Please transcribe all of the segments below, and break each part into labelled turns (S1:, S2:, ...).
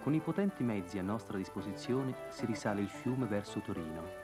S1: Con i potenti mezzi a nostra disposizione si risale il fiume verso Torino.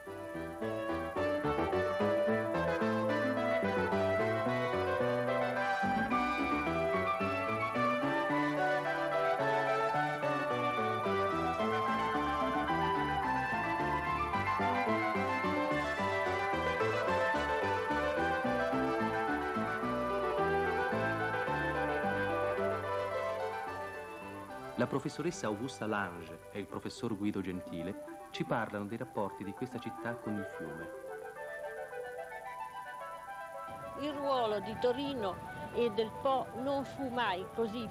S1: La professoressa Augusta Lange e il professor Guido Gentile ci parlano dei rapporti di questa città con il fiume.
S2: Il ruolo di Torino e del Po non fu mai così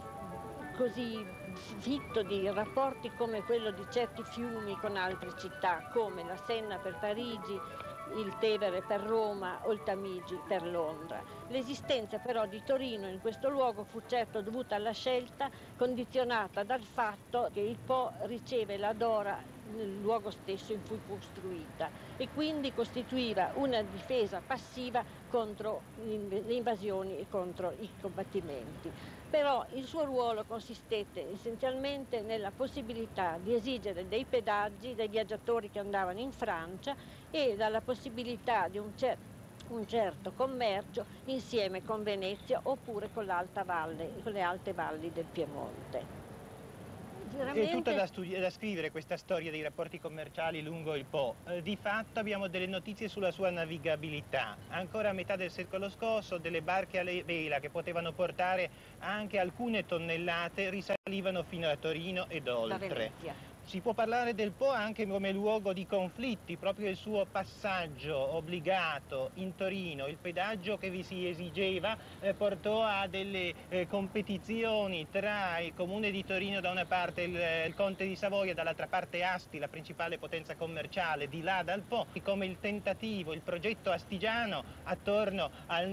S2: fitto di rapporti come quello di certi fiumi con altre città, come la Senna per Parigi, il Tevere per Roma o il Tamigi per Londra. L'esistenza però di Torino in questo luogo fu certo dovuta alla scelta condizionata dal fatto che il Po riceve la Dora nel luogo stesso in cui fu costruita e quindi costituiva una difesa passiva contro le invasioni e contro i combattimenti. Però il suo ruolo consistette essenzialmente nella possibilità di esigere dei pedaggi dai viaggiatori che andavano in Francia e dalla possibilità di un certo commercio insieme con Venezia oppure con l'Alta Valle, con le alte valli del Piemonte.
S3: È tutta da scrivere questa storia dei rapporti commerciali lungo il Po. Di fatto abbiamo delle notizie sulla sua navigabilità. Ancora a metà del secolo scorso delle barche a vela che potevano portare anche alcune tonnellate risalivano fino a Torino ed oltre. Si può parlare del Po anche come luogo di conflitti, proprio il suo passaggio obbligato in Torino, il pedaggio che vi si esigeva portò a delle competizioni tra il comune di Torino da una parte e il conte di Savoia, dall'altra parte Asti, la principale potenza commerciale di là dal Po, come il tentativo, il progetto astigiano attorno al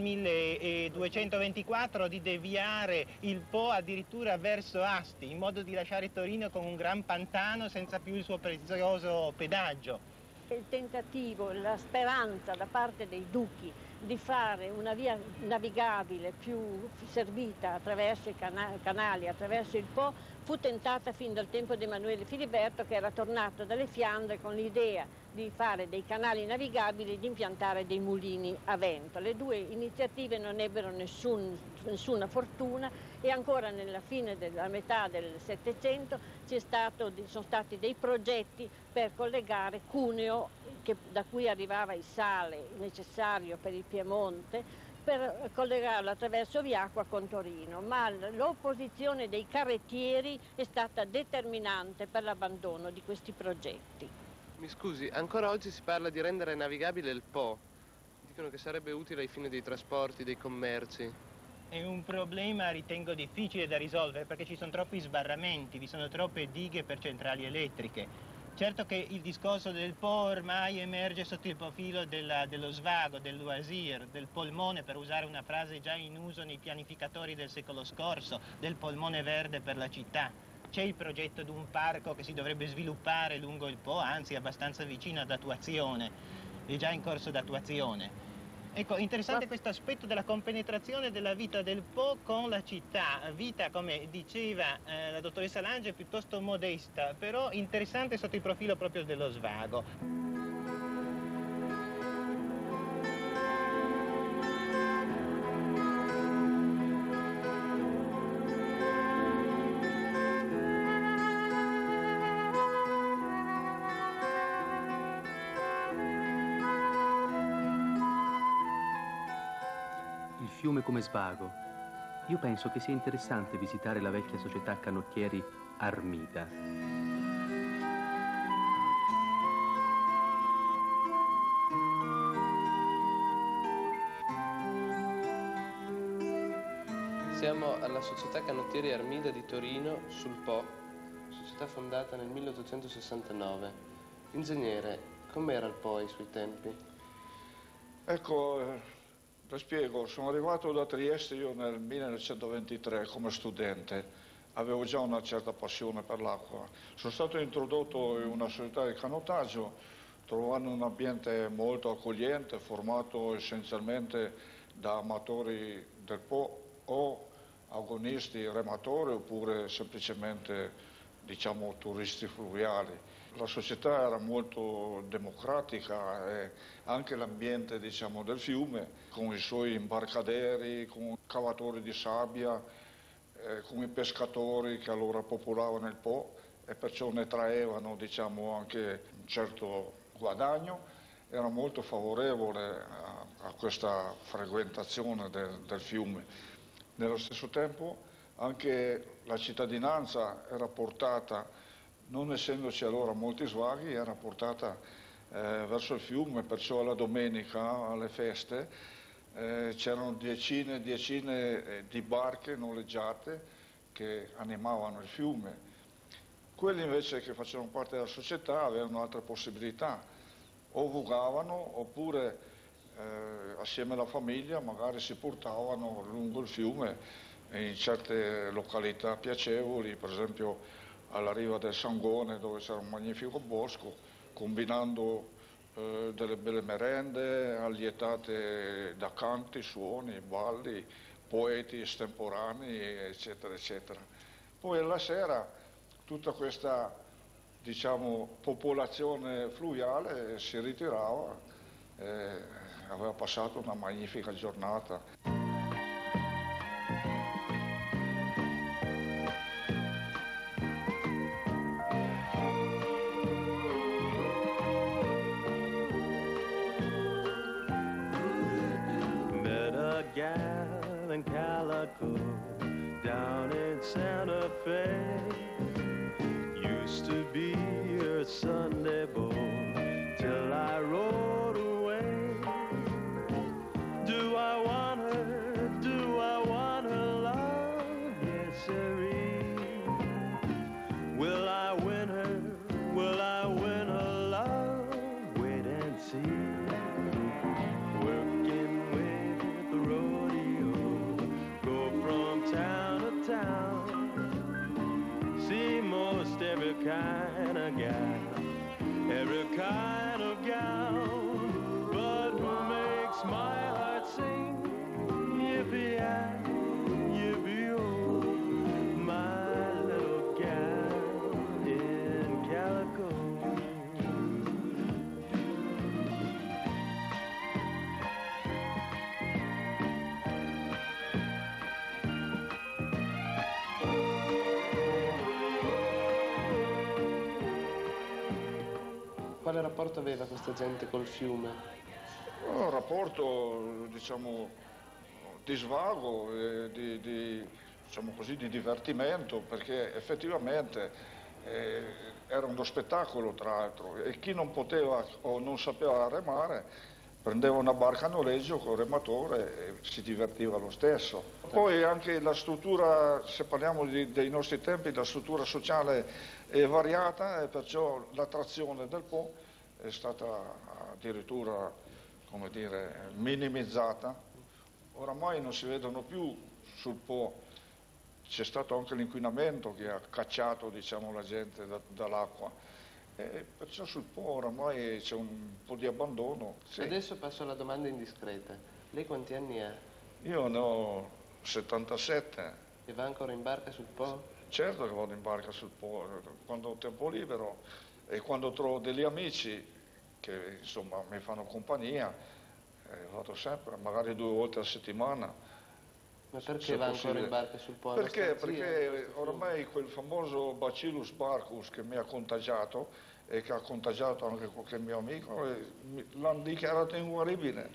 S3: 1224 di deviare il Po addirittura verso Asti, in modo di lasciare Torino con un gran pantano senza più il suo prezioso pedaggio.
S2: Il tentativo, la speranza da parte dei duchi di fare una via navigabile più servita attraverso i canali, attraverso il Po, fu tentata fin dal tempo di Emanuele Filiberto, che era tornato dalle Fiandre con l'idea di fare dei canali navigabili e di impiantare dei mulini a vento. Le due iniziative non ebbero nessuna fortuna e ancora nella fine della metà del Settecento sono stati dei progetti per collegare Cuneo, da cui arrivava il sale necessario per il Piemonte, per collegarlo attraverso Viacqua con Torino, ma l'opposizione dei carrettieri è stata determinante per l'abbandono di questi progetti.
S4: Mi scusi, ancora oggi si parla di rendere navigabile il Po. Dicono che sarebbe utile ai fini dei trasporti, dei commerci.
S3: È un problema, ritengo, difficile da risolvere perché ci sono troppi sbarramenti, vi sono troppe dighe per centrali elettriche. Certo che il discorso del Po ormai emerge sotto il profilo dello svago, del loisir, del polmone, per usare una frase già in uso nei pianificatori del secolo scorso, del polmone verde per la città. C'è il progetto di un parco che si dovrebbe sviluppare lungo il Po, anzi abbastanza vicino ad attuazione, è già in corso d'attuazione. Ecco, interessante questo aspetto della compenetrazione della vita del Po con la città, vita, come diceva la dottoressa Lange, piuttosto modesta, però interessante sotto il profilo proprio dello svago.
S1: Fiume come svago. Io penso che sia interessante visitare la vecchia società canottieri Armida.
S4: Siamo alla società canottieri Armida di Torino, sul Po, società fondata nel 1869. Ingegnere, com'era il Po ai suoi tempi?
S5: Ecco, le spiego, sono arrivato da Trieste io nel 1923 come studente, avevo già una certa passione per l'acqua. Sono stato introdotto in una società di canottaggio, trovando un ambiente molto accogliente, formato essenzialmente da amatori del Po o agonisti rematori oppure semplicemente diciamo, turisti fluviali. La società era molto democratica e anche l'ambiente, diciamo, del fiume, con i suoi imbarcaderi, con i cavatori di sabbia, con i pescatori che allora popolavano il Po e perciò ne traevano, diciamo, anche un certo guadagno, era molto favorevole a questa frequentazione del fiume. Nello stesso tempo anche la cittadinanza era portata, non essendoci allora molti svaghi, era portata verso il fiume, perciò alla domenica, alle feste, c'erano decine e decine di barche noleggiate che animavano il fiume. Quelli invece che facevano parte della società avevano altre possibilità, o vogavano oppure assieme alla famiglia magari si portavano lungo il fiume in certe località piacevoli, per esempio alla riva del Sangone dove c'era un magnifico bosco, combinando delle belle merende allietate da canti, suoni, balli, poeti estemporanei, eccetera, eccetera. Poi alla sera tutta questa, diciamo, popolazione fluviale si ritirava e aveva passato una magnifica giornata.
S6: Gal in Calico down in Santa Fe used to be her Sunday boy till I rode away. Do I want her? Do I want her love? Yes, sirree. Will I win her? Will I win her love? Wait and see. Every kind of gal, every kind of gal, but who makes my heart sing? Yippee-yi, yippee-oh, my little gal in Calico.
S4: Quale rapporto aveva questa gente col fiume?
S5: Un rapporto, diciamo, di svago, diciamo così, di divertimento, perché effettivamente era uno spettacolo, tra l'altro, e chi non poteva o non sapeva remare prendeva una barca a noleggio con il rematore e si divertiva lo stesso. Poi anche la struttura, se parliamo dei nostri tempi, la struttura sociale è variata e perciò l'attrazione del Po è stata addirittura, come dire, minimizzata. Oramai non si vedono più sul Po, c'è stato anche l'inquinamento che ha cacciato, diciamo, la gente dall'acqua. E perciò sul Po oramai c'è un po' di abbandono. Sì.
S4: Adesso passo alla domanda indiscreta. Lei quanti anni ha?
S5: Io ne ho 77.
S4: E va ancora in barca sul Po?
S5: Certo che vado in barca sul Po, quando ho tempo libero e quando trovo degli amici che insomma mi fanno compagnia, vado sempre, magari 2 volte a settimana.
S4: Ma perché va ancora in barca sul Po?
S5: Perché ormai quel famoso Bacillus barcus che mi ha contagiato e che ha contagiato anche qualche mio amico, l'hanno dichiarato inguaribile.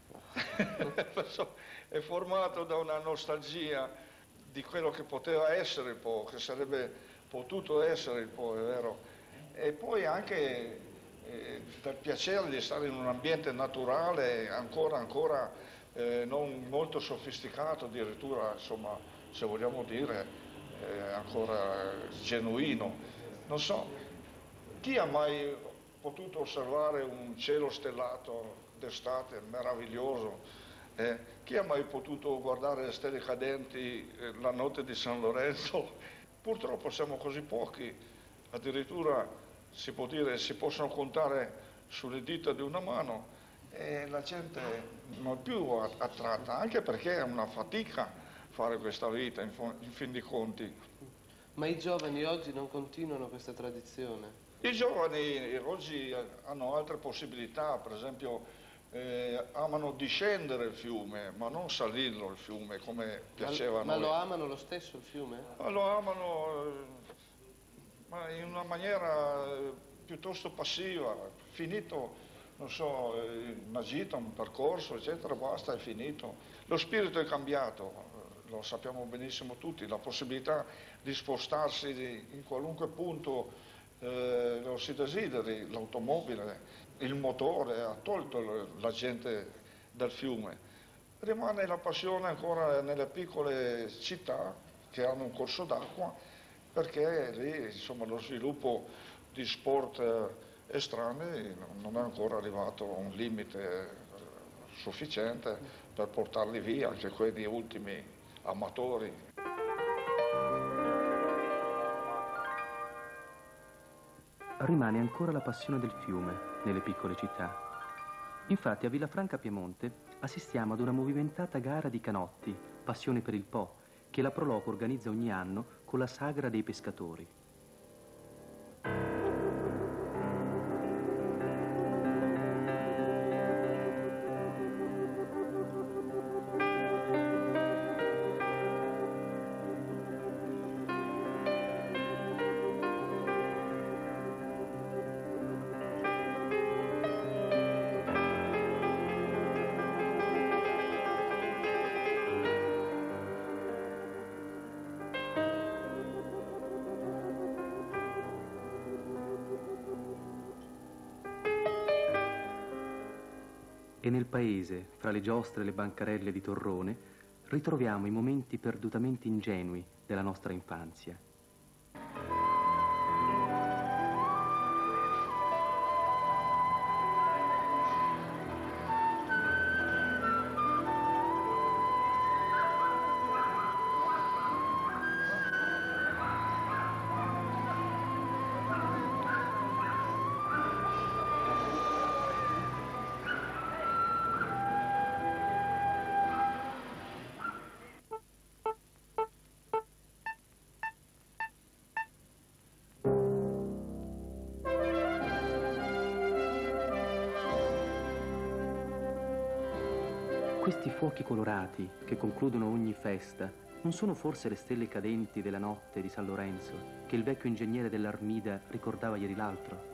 S5: È formato da una nostalgia di quello che poteva essere il Po, che sarebbe potuto essere il Po, è vero. E poi anche dal piacere di stare in un ambiente naturale ancora non molto sofisticato, addirittura, insomma, se vogliamo dire, ancora genuino. Non so, chi ha mai potuto osservare un cielo stellato d'estate meraviglioso? Chi ha mai potuto guardare le stelle cadenti la notte di San Lorenzo? Purtroppo siamo così pochi, addirittura si può dire, si possono contare sulle dita di una mano. E la gente non è più attratta, anche perché è una fatica fare questa vita, in fin dei conti.
S4: Ma i giovani oggi non continuano questa tradizione?
S5: I giovani oggi hanno altre possibilità, per esempio amano discendere il fiume, ma non salirlo il fiume come piaceva a noi.
S4: Ma lo amano lo stesso il fiume?
S5: Ma lo amano ma in una maniera piuttosto passiva, finito, non so, una gita, un percorso, eccetera, basta, è finito. Lo spirito è cambiato, lo sappiamo benissimo tutti, la possibilità di spostarsi in qualunque punto lo si desideri, l'automobile, il motore ha tolto la gente dal fiume. Rimane la passione ancora nelle piccole città che hanno un corso d'acqua, perché lì insomma, lo sviluppo di sport estranei non è ancora arrivato a un limite sufficiente per portarli via, anche quelli ultimi amatori.
S1: Rimane ancora la passione del fiume nelle piccole città. Infatti a Villafranca Piemonte assistiamo ad una movimentata gara di canotti, passione per il Po, che la Proloco organizza ogni anno con la Sagra dei Pescatori. E nel paese, fra le giostre e le bancarelle di Torrone, ritroviamo i momenti perdutamente ingenui della nostra infanzia. Questi fuochi colorati che concludono ogni festa non sono forse le stelle cadenti della notte di San Lorenzo che il vecchio ingegnere dell'Armida ricordava ieri l'altro?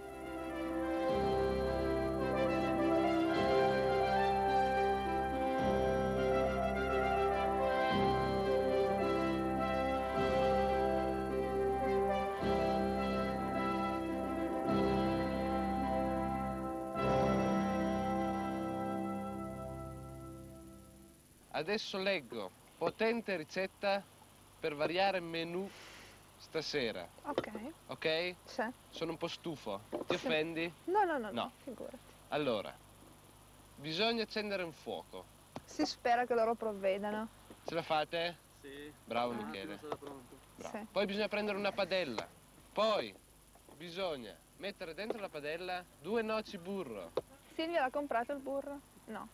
S4: Adesso leggo potente ricetta per variare menù stasera.
S7: Ok.
S4: Ok?
S7: Sì.
S4: Sono un po' stufo. Ti offendi?
S7: No, figurati.
S4: Allora, bisogna accendere un fuoco.
S7: Si spera che loro provvedano.
S4: Ce la fate?
S1: Sì.
S4: Bravo Michele.
S1: Pronto.
S4: Bravo.
S7: Sì.
S4: Poi bisogna prendere una padella. Poi bisogna mettere dentro la padella 2 noci burro.
S7: Silvia l'ha comprato il burro? No.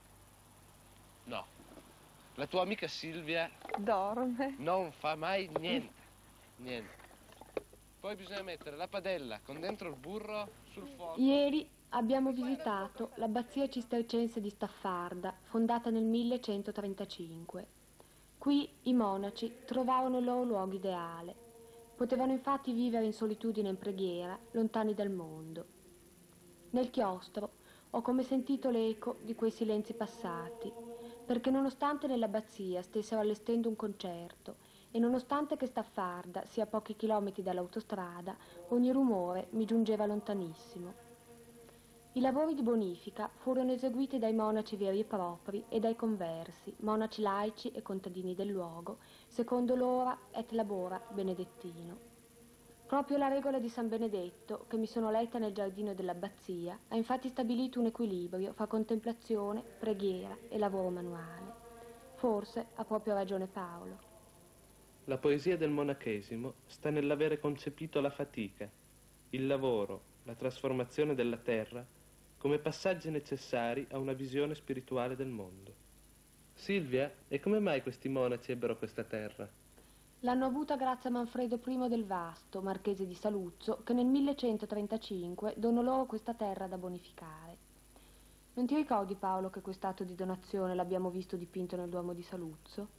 S4: No. La tua amica Silvia
S7: Dorme.
S4: non fa mai niente. Niente. Poi bisogna mettere la padella con dentro il burro sul fuoco.
S8: Ieri abbiamo visitato l'abbazia cistercense di Staffarda, fondata nel 1135. Qui i monaci trovavano il loro luogo ideale. Potevano infatti vivere in solitudine e in preghiera, lontani dal mondo. Nel chiostro ho come sentito l'eco di quei silenzi passati, perché nonostante nell'abbazia stessero allestendo un concerto e nonostante che Staffarda sia a pochi chilometri dall'autostrada, ogni rumore mi giungeva lontanissimo. I lavori di bonifica furono eseguiti dai monaci veri e propri e dai conversi, monaci laici e contadini del luogo, secondo l'ora et labora benedettino. Proprio la regola di San Benedetto, che mi sono letta nel giardino dell'abbazia, ha infatti stabilito un equilibrio fra contemplazione, preghiera e lavoro manuale. Forse ha proprio ragione Paolo.
S9: La poesia del monachesimo sta nell'avere concepito la fatica, il lavoro, la trasformazione della terra come passaggi necessari a una visione spirituale del mondo. Silvia, e come mai questi monaci ebbero questa terra?
S8: L'hanno avuta grazie a Manfredo I del Vasto, marchese di Saluzzo, che nel 1135 donò loro questa terra da bonificare. Non ti ricordi, Paolo, che quest'atto di donazione l'abbiamo visto dipinto nel Duomo di Saluzzo?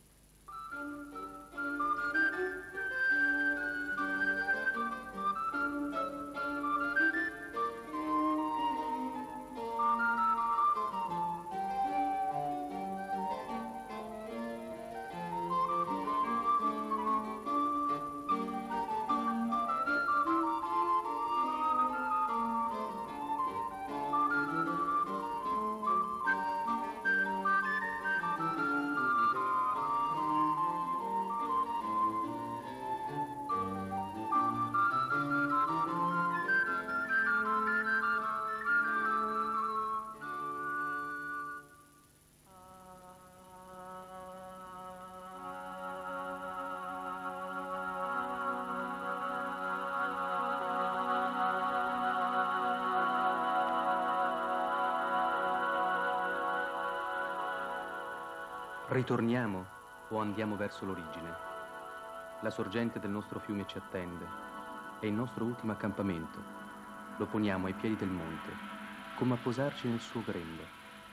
S1: Ritorniamo o andiamo verso l'origine? La sorgente del nostro fiume ci attende. È il nostro ultimo accampamento. Lo poniamo ai piedi del monte, come a posarci nel suo grembo.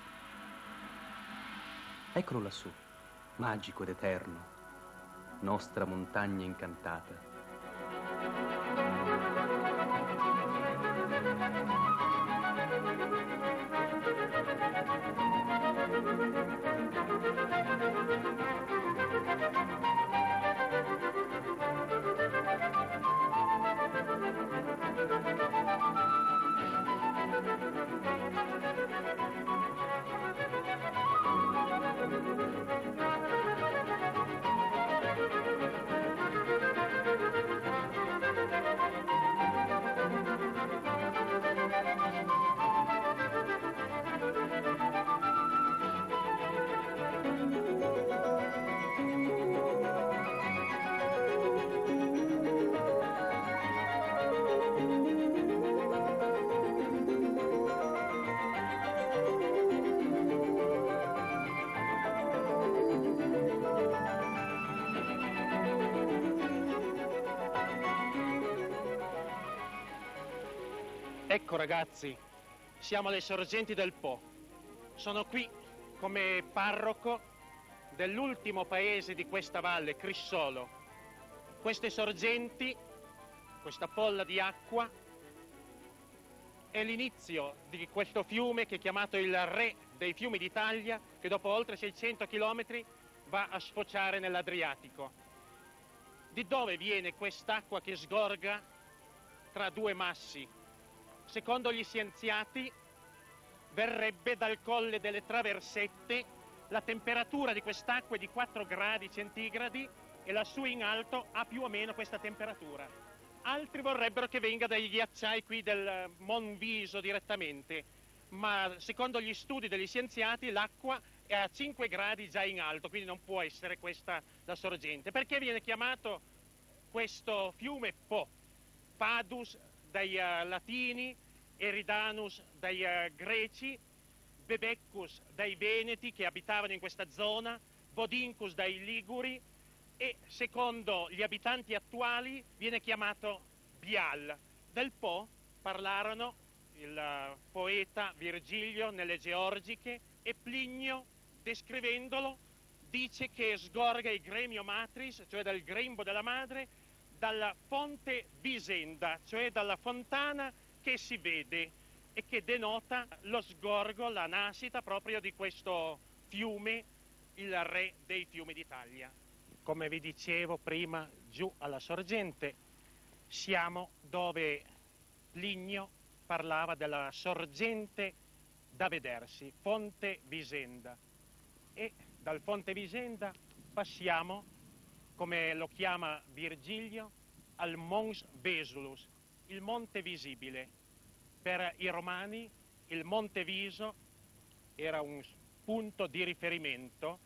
S1: Eccolo lassù, magico ed eterno, nostra montagna incantata.
S10: Ecco ragazzi, siamo alle sorgenti del Po. Sono qui come parroco dell'ultimo paese di questa valle, Crissolo. Queste sorgenti, questa folla di acqua, è l'inizio di questo fiume che è chiamato il re dei fiumi d'Italia, che dopo oltre 600 chilometri va a sfociare nell'Adriatico. Di dove viene quest'acqua che sgorga tra due massi? Secondo gli scienziati verrebbe dal Colle delle Traversette. La temperatura di quest'acqua è di 4 gradi centigradi e lassù in alto ha più o meno questa temperatura. Altri vorrebbero che venga dai ghiacciai qui del Monviso direttamente, ma secondo gli studi degli scienziati l'acqua è a 5 gradi già in alto, quindi non può essere questa la sorgente. Perché viene chiamato questo fiume Po? Padus dai latini, Eridanus dai greci, Bebeccus dai veneti che abitavano in questa zona, Bodincus dai liguri e secondo gli abitanti attuali viene chiamato Bial. Del Po parlarono il poeta Virgilio nelle Georgiche e Plinio, descrivendolo, dice che sgorga il gremio matris, cioè dal grembo della madre, dalla fonte Visenda, cioè dalla fontana che si vede e che denota lo sgorgo, la nascita proprio di questo fiume, il re dei fiumi d'Italia. Come vi dicevo prima, giù alla sorgente siamo dove Plinio parlava della sorgente da vedersi, fonte Visenda, e dal fonte Visenda passiamo, come lo chiama Virgilio, al Mons Vesulus, il monte visibile. Per i romani il monte Viso era un punto di riferimento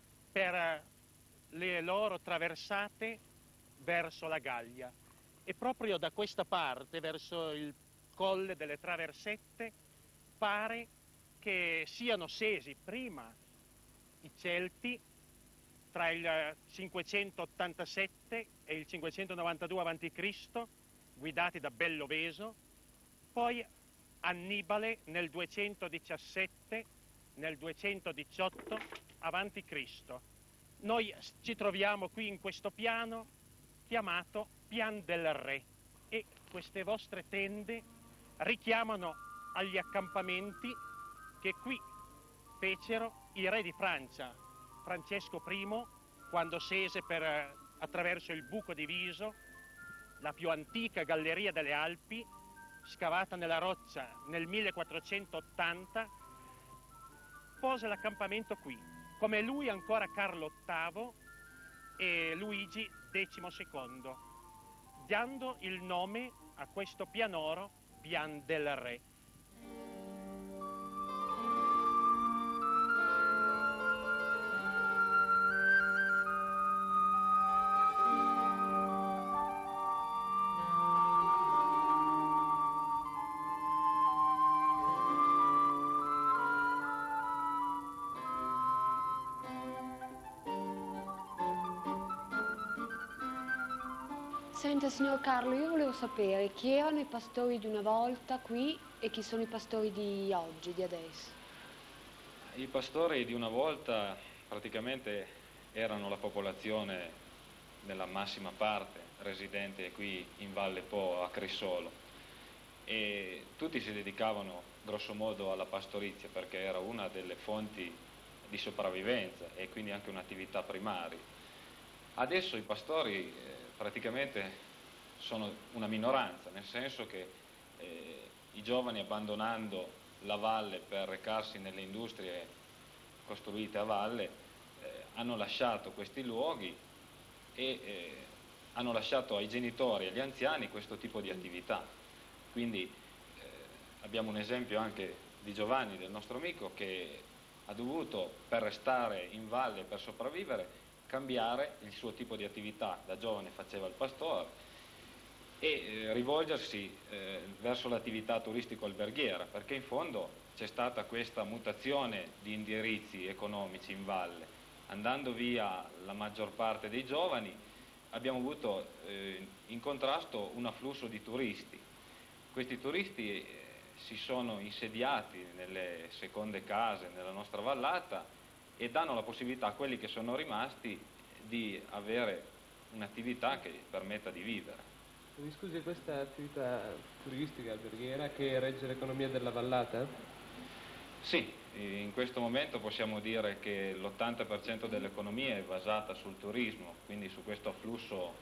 S10: per le loro traversate verso la Gallia. E proprio da questa parte, verso il Colle delle Traversette, pare che siano scesi prima i Celti tra il 587 e il 592 a.C., guidati da Belloveso, poi Annibale nel 217, nel 218 a.C. Noi ci troviamo qui in questo piano chiamato Pian del Re e queste vostre tende richiamano agli accampamenti che qui fecero i re di Francia. Francesco I, quando scese attraverso il buco di Viso, la più antica galleria delle Alpi, scavata nella roccia nel 1480, pose l'accampamento qui. Come lui ancora Carlo VIII e Luigi XII, dando il nome a questo pianoro Pian del Re.
S8: Senta, signor Carlo, io volevo sapere chi erano i pastori di una volta qui e chi sono i pastori di oggi, di adesso.
S11: I pastori di una volta praticamente erano la popolazione nella massima parte residente qui in Valle Po a Crissolo e tutti si dedicavano grosso modo alla pastorizia perché era una delle fonti di sopravvivenza e quindi anche un'attività primaria. Adesso i pastori praticamente sono una minoranza, nel senso che i giovani abbandonando la valle per recarsi nelle industrie costruite a valle hanno lasciato questi luoghi e hanno lasciato ai genitori e agli anziani questo tipo di attività. Quindi abbiamo un esempio anche di Giovanni, del nostro amico, che ha dovuto, per restare in valle, per sopravvivere, cambiare il suo tipo di attività. Da giovane faceva il pastore e rivolgersi verso l'attività turistico-alberghiera, perché in fondo c'è stata questa mutazione di indirizzi economici in valle. Andando via la maggior parte dei giovani abbiamo avuto in contrasto un afflusso di turisti. Questi turisti si sono insediati nelle seconde case nella nostra vallata e danno la possibilità a quelli che sono rimasti di avere un'attività che permetta di vivere.
S9: Mi scusi, questa attività turistica alberghiera che regge l'economia della vallata?
S11: Sì, in questo momento possiamo dire che l'80% dell'economia è basata sul turismo, quindi su questo afflusso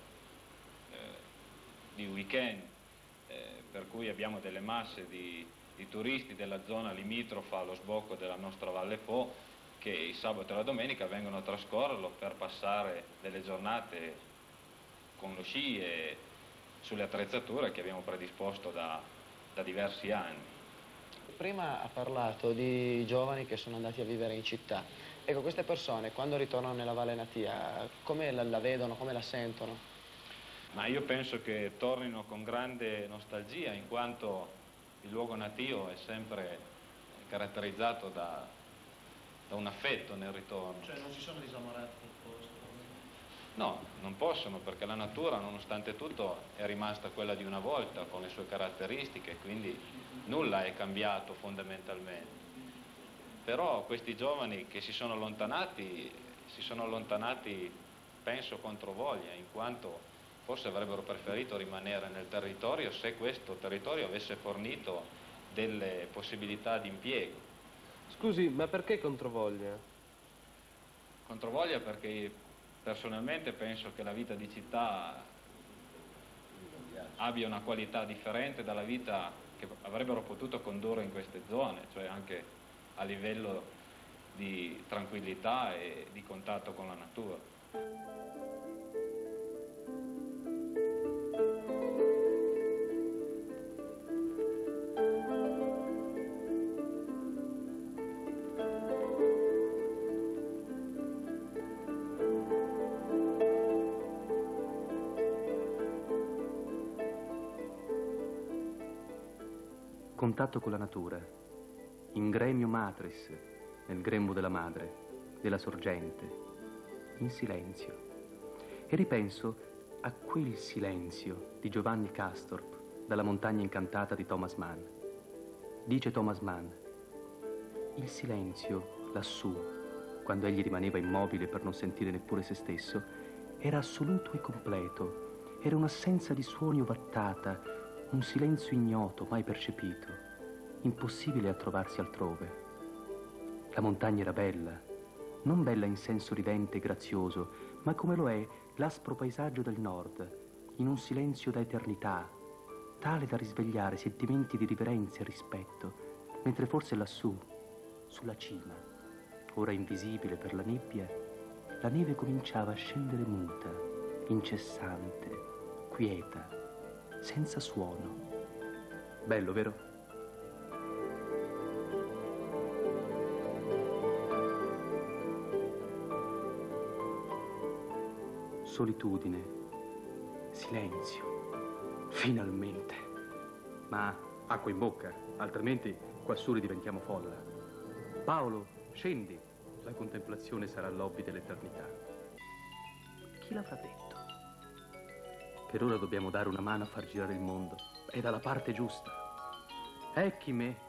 S11: di weekend, per cui abbiamo delle masse di turisti della zona limitrofa allo sbocco della nostra Valle Po che il sabato e la domenica vengono a trascorrerlo per passare delle giornate con lo sci e sulle attrezzature che abbiamo predisposto da diversi anni.
S12: Prima ha parlato di giovani che sono andati a vivere in città. Ecco, queste persone quando ritornano nella Valle Natia, come la vedono, come la sentono?
S11: Ma io penso che tornino con grande nostalgia, in quanto il luogo natio è sempre caratterizzato da un affetto nel ritorno.
S3: Cioè non si sono disamorati del posto?
S11: No, non possono, perché la natura, nonostante tutto, è rimasta quella di una volta, con le sue caratteristiche, quindi nulla è cambiato fondamentalmente. Però questi giovani che si sono allontanati, penso contro voglia, in quanto forse avrebbero preferito rimanere nel territorio se questo territorio avesse fornito delle possibilità di impiego.
S9: Scusi, ma perché controvoglia?
S11: Controvoglia perché personalmente penso che la vita di città abbia una qualità differente dalla vita che avrebbero potuto condurre in queste zone, cioè anche a livello di tranquillità e di contatto con la natura.
S1: Contatto con la natura, in gremio matris, nel grembo della madre, della sorgente, in silenzio. E ripenso a quel silenzio di Giovanni Castorp dalla montagna incantata di Thomas Mann. Dice Thomas Mann: il silenzio lassù, quando egli rimaneva immobile per non sentire neppure se stesso, era assoluto e completo, era un'assenza di suoni ovattata, un silenzio ignoto, mai percepito, impossibile a trovarsi altrove. La montagna era bella, non bella in senso ridente e grazioso, ma come lo è l'aspro paesaggio del nord, in un silenzio da eternità, tale da risvegliare sentimenti di riverenza e rispetto, mentre forse lassù, sulla cima, ora invisibile per la nebbia, la neve cominciava a scendere muta, incessante, quieta, senza suono. Bello, vero? Solitudine, silenzio, finalmente. Ma acqua in bocca, altrimenti quassù diventiamo folla. Paolo, scendi, la contemplazione sarà l'hobby dell'eternità. Chi l'avrà detto? Per ora dobbiamo dare una mano a far girare il mondo, è dalla parte giusta. Ecchi me.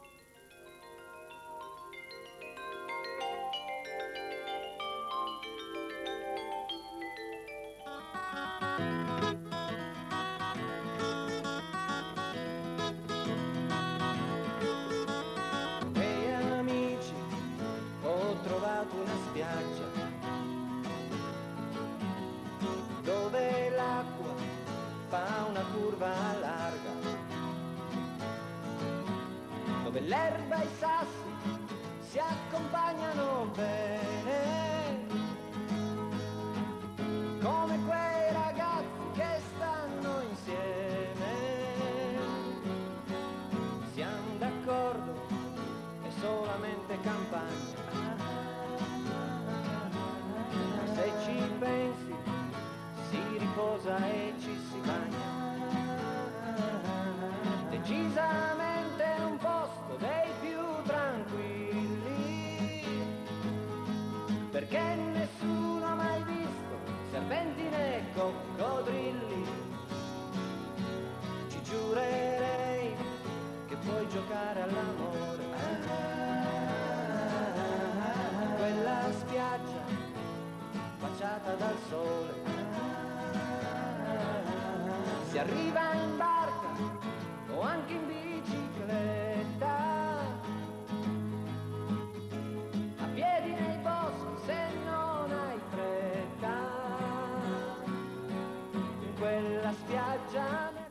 S13: Dove l'acqua fa una curva larga, dove l'erba e i sassi si accompagnano bene, come quei ragazzi che stanno insieme. Siamo d'accordo, è solamente campagna, se ci pensi si riposa e ci si bagna. Decisamente un posto dei più tranquilli, perché nessuno ha mai visto serpenti né coccodrilli. Ci giurerei che puoi giocare all'amore, quella spiaggia baciata dal sole. Si arriva in barca o anche in bicicletta, a piedi nei boschi se non hai fretta, in quella spiaggia